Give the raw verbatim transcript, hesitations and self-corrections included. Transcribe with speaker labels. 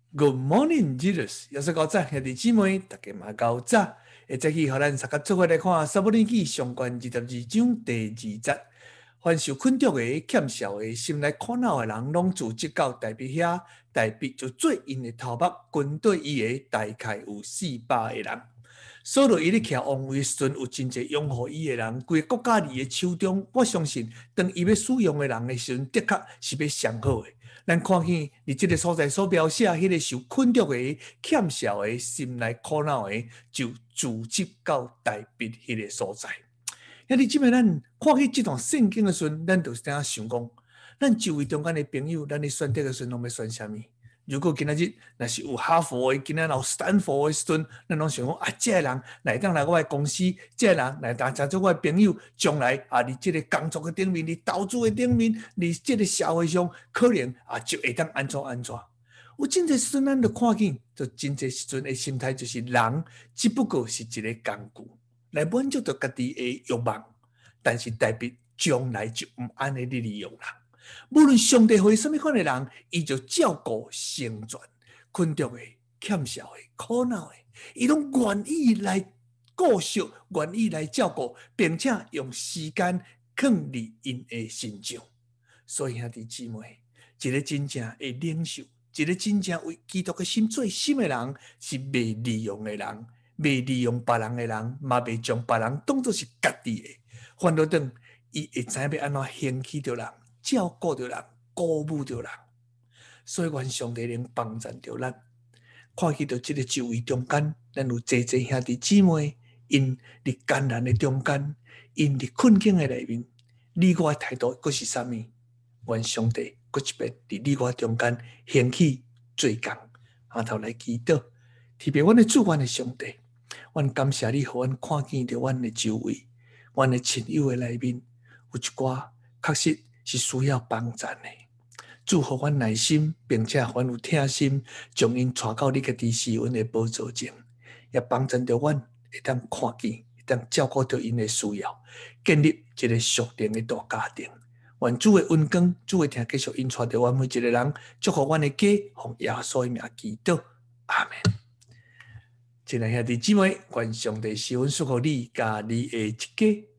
Speaker 1: Good morning, Jesus！又是高早，兄弟姊妹，大家嘛高早。会再去，互咱大家做伙来看《撒母耳记》上卷二十二章第二节。凡受困着的、欠笑的、心内苦恼的人，拢自即到大卫遐，大卫就做因的头目，军队伊的大概有四百个人。扫罗伊咧徛王位时阵，有真侪拥护伊的人，规个国家伫的手中。我相信，当伊要使用的人的时阵，的确是要上好的。咱看见伫即个所在所描写，迄个受困着的、欠笑的、心内苦恼的，就聚集到大卫迄个所在。兄弟姊妹，咱看起即段圣经的时阵，咱就是怎想讲，咱周围中间的朋友，咱咧选择的时阵，拢要选啥物？如果今仔日若是有哈佛的，今仔有斯坦福的时阵，咱拢想讲啊，这个人来当来我的公司，这个人来当做我的朋友，将来啊，伫这个工作的顶面，伫投资的顶面，伫这个社会上，可能啊就会当安怎安怎。有真侪时阵，咱就看见，就真侪时阵的心态就是人只不过是一个工具，来满足到家己的欲望。但是代表将来就唔安尼利用人。无论上帝会什么款的人，伊就照顾成全困着的、欠笑的、苦恼的，伊拢愿意来顾惜，愿意来照顾，并且用时间放伫因的身上。所以兄弟姊妹，一个真正会领袖，一个真正为基督的心做心的人，是袂利用的人，袂利用别人的人，嘛袂将别人当作是家己的。反倒等，伊会知要安怎兴起着人。照顾着人，鼓舞着人，所以愿上帝能帮助着咱。看起到这个周围中间，咱有济济兄弟姊妹，因伫艰难的中间，因伫困境的内面，你我的态度佫是啥物？愿上帝佫一遍伫你我中间兴起做工，下头来祈祷。特别阮的主，阮的上帝，阮感谢你，互阮看见着阮的周围，阮的亲友的内面，有一寡确实是需要帮助的，祝福阮耐心，并且阮有疼心，将因带到你家己施恩的宝座前，也帮助着阮会当看见，会当照顾着因的需要，建立一个属灵的大家庭。愿主的恩光，主的听继续引带着阮每一个人，祝福阮的家，奉耶稣的名祈祷，阿门。亲爱兄弟姊妹，愿上帝施恩祝福你，甲你的一家。